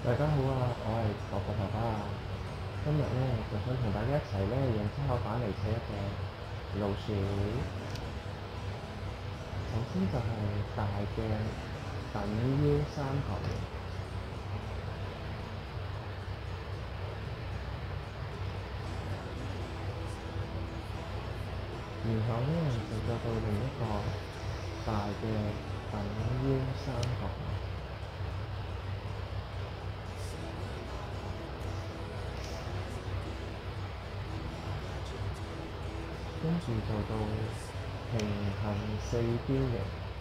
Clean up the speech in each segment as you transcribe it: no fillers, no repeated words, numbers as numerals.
大家好啊，我係我個爸爸啊。今日就想同大家一齊用七巧板嚟砌一隻老鼠。首先就係大嘅等腰三角形，然後就再到另一個大嘅等腰三角形，跟住就到平行四邊形。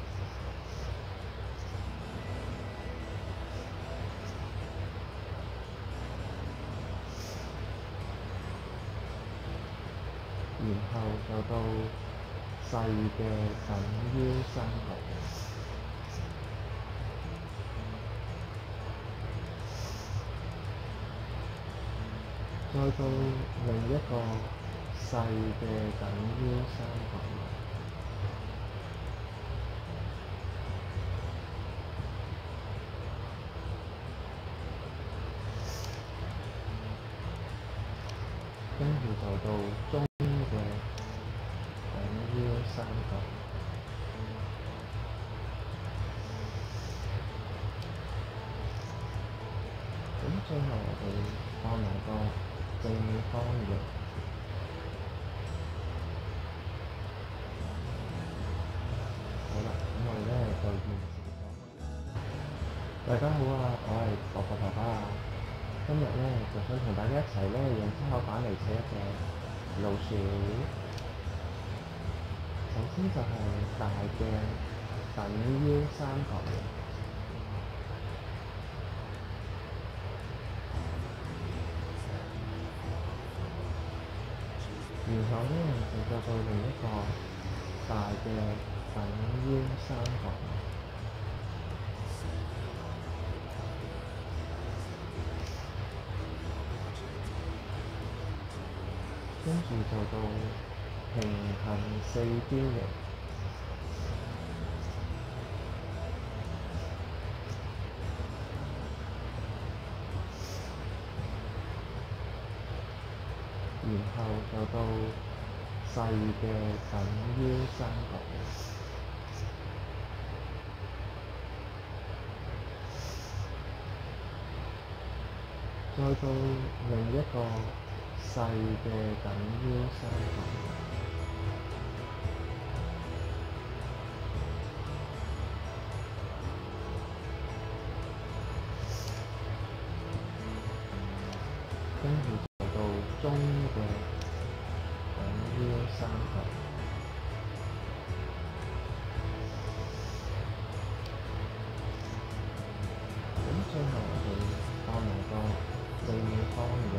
然後就到細嘅等腰三角形，再到另一個細嘅等腰三角形，跟住就到中嘅等腰三角形。咁最後我哋放埋個正方形。好啦，咁我哋就完成咗。大家好啊，我係我個爸爸啊。今日就想同大家一齊用七巧板嚟砌一隻老鼠。首先就係大嘅等腰三角形，然後就再到另一個大嘅等腰三角形，跟住就到平行四邊形，然後就到細嘅等腰三角形，再到另一個細嘅等腰三角形，跟住就到中嘅等腰三角形。咁最後我哋放埋個正方形。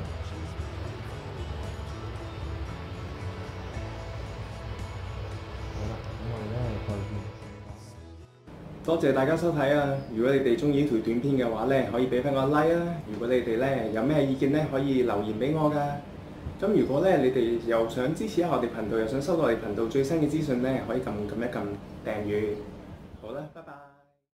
好啦，咁我哋就完成咗。 多謝大家收睇啊！如果你哋中意呢條短片嘅話咧，可以俾翻個 like 啊！如果你哋咧有咩意見咧，可以留言俾我㗎。咁如果咧你哋又想支持下我哋頻道，又想收到我哋頻道最新嘅資訊咧，可以撳一撳訂閱。好啦，拜拜。